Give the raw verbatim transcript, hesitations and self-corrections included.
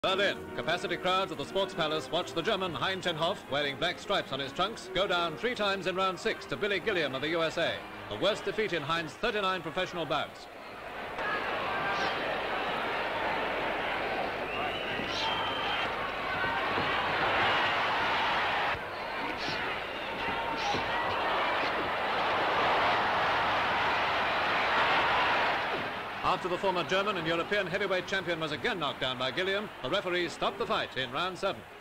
Berlin. Capacity crowds at the Sports Palace watch the German Hein Hoff, wearing black stripes on his trunks, go down three times in round six to Billy Gilliam of the U S A. The worst defeat in Hein's thirty-nine professional bouts. After the former German and European heavyweight champion was again knocked down by Gilliam, the referee stopped the fight in round seven.